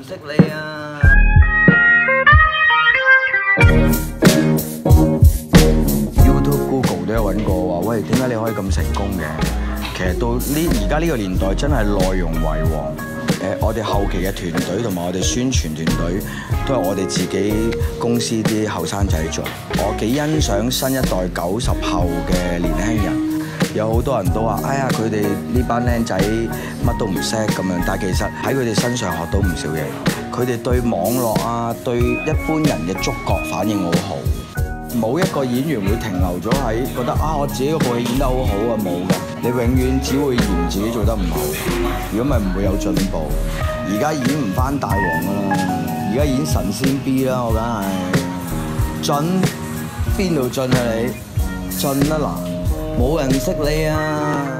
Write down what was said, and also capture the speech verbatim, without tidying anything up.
識你啊！YouTube、Google 都有揾過話，喂，點解你可以咁成功嘅？其實到呢而家呢個年代，真係內容為王。誒，我哋後期嘅團隊同埋我哋宣傳團隊，都係我哋自己公司啲後生仔做。我幾欣賞新一代九十後嘅年輕人。有好多人都話：哎呀，佢哋呢班僆仔乜都唔識咁樣。但係其實喺佢哋身上學到唔少嘢。佢哋對網絡啊，對一般人嘅觸覺反應好好。冇一個演員會停留咗喺覺得啊，我自己個部戲演得好好啊，冇㗎。你永遠只會嫌自己做得唔好，如果咪唔會有進步。而家演唔返大王㗎啦，而家演神仙 B 啦，我梗係進邊度進啊你？進啊嗱！冇人識你啊！